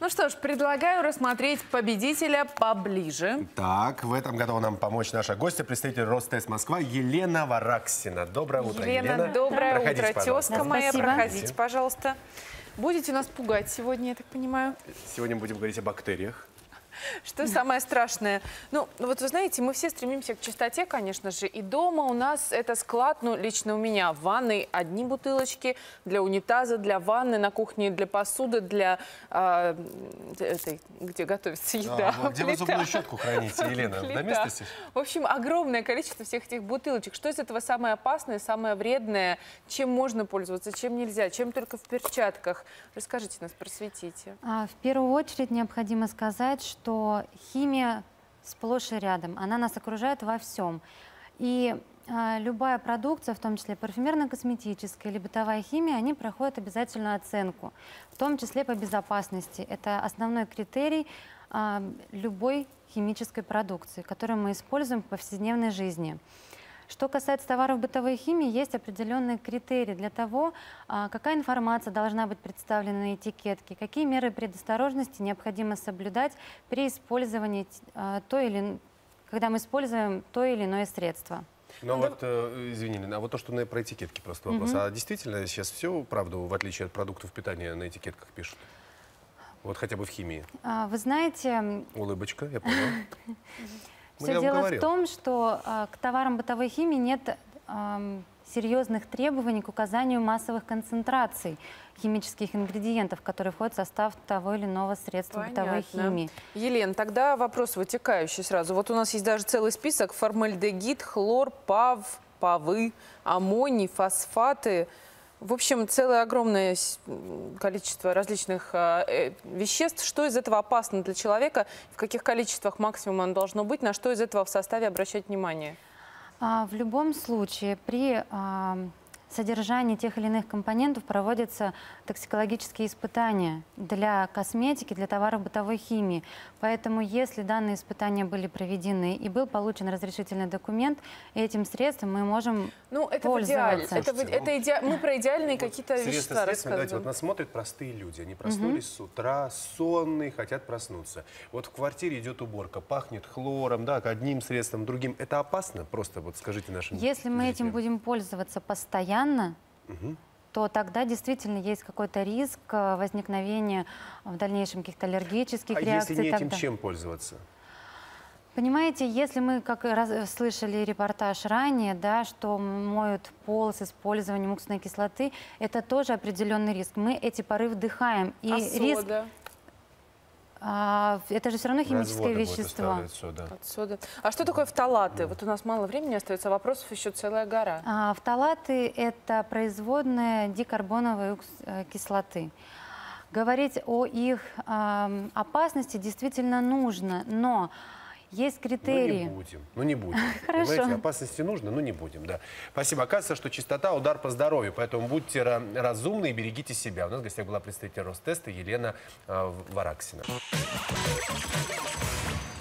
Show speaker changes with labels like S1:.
S1: Ну что ж, предлагаю рассмотреть победителя поближе.
S2: Так, в этом готова нам помочь наша гостья, представитель Ростест Москва Елена Вараксина. Доброе утро, Елена.
S1: Доброе
S2: Проходите,
S1: утро, тезка моя.
S3: Спасибо.
S1: Проходите, пожалуйста. Будете нас пугать сегодня, я так понимаю?
S2: Сегодня будем говорить о бактериях.
S1: Что самое страшное? Ну, вот вы знаете, мы все стремимся к чистоте, конечно же. И дома у нас это склад, ну, лично у меня, в ванной одни бутылочки, для унитаза, для ванны, на кухне для посуды, для где готовится еда.
S2: Где вы зубную щетку храните, Елена? На месте здесь?
S1: В общем, огромное количество всех этих бутылочек. Что из этого самое опасное, самое вредное? Чем можно пользоваться, чем нельзя? Чем только в перчатках? Расскажите нас, просветите.
S3: В первую очередь необходимо сказать, что химия сплошь и рядом, она нас окружает во всем. И любая продукция, в том числе парфюмерно-косметическая или бытовая химия, они проходят обязательную оценку, в том числе по безопасности. Это основной критерий любой химической продукции, которую мы используем в повседневной жизни. Что касается товаров бытовой химии, есть определенные критерии для того, какая информация должна быть представлена на этикетке, какие меры предосторожности необходимо соблюдать при использовании когда мы используем то или иное средство.
S2: Ну вот, извини, а вот то, что про этикетки просто вопрос. А действительно сейчас все правду, в отличие от продуктов питания, на этикетках пишут? Вот хотя бы в химии.
S3: Вы знаете...
S2: Улыбочка, я понял.
S3: Все дело в том, что к товарам бытовой химии нет серьезных требований к указанию массовых концентраций химических ингредиентов, которые входят в состав того или иного средства бытовой химии.
S1: Елена, тогда вопрос вытекающий сразу. Вот у нас есть даже целый список: формальдегид, хлор, ПАВ, ПАВы, аммоний, фосфаты. В общем, целое огромное количество различных веществ. Что из этого опасно для человека, в каких количествах максимум оно должно быть, на что из этого в составе обращать внимание?
S3: В любом случае, при содержании тех или иных компонентов проводятся токсикологические испытания для косметики, для товаров бытовой химии. Поэтому, если данные испытания были проведены и был получен разрешительный документ, этим средством мы можем пользоваться.
S1: Мы про идеальные какие-то вещества рассказываем.
S2: Вот нас смотрят простые люди. Они проснулись с утра, сонные, хотят проснуться. Вот в квартире идет уборка, пахнет хлором, да, одним средством, другим. Это опасно? Просто вот скажите нашим
S3: Если мы этим будем пользоваться постоянно, то тогда действительно есть какой-то риск возникновения в дальнейшем каких-то аллергических реакций.
S2: А если не этим, чем пользоваться?
S3: Понимаете, если мы, как слышали репортаж ранее, да, что моют пол с использованием уксусной кислоты, это тоже определенный риск. Мы эти пары вдыхаем. И риск... это же все равно химическое вещество.
S1: Сода. А что такое фталаты? Вот у нас мало времени остается, вопросов еще целая гора.
S3: Фталаты – это производная дикарбоновой кислоты. Говорить о их опасности действительно нужно, но есть критерии.
S2: Ну не будем.
S3: Хорошо.
S2: Понимаете, опасности нужно, но не будем. Да. Спасибо. Оказывается, что чистота – удар по здоровью, поэтому будьте разумны и берегите себя. У нас в гостях была представитель Ростеста Елена Вараксина.